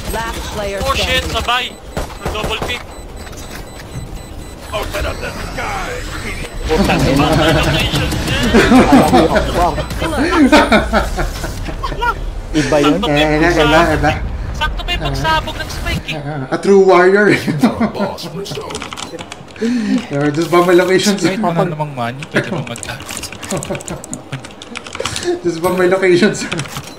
Last player Oh shit, standing. sabay. Double pick. Open up the sky. Putang ina. Location Iba yun? Eba. Sakto may pagsabog ng spike eh. A true warrior. Just ba may locations? Kahit wala namang money, pwede mo mag-target. Just ba may locations?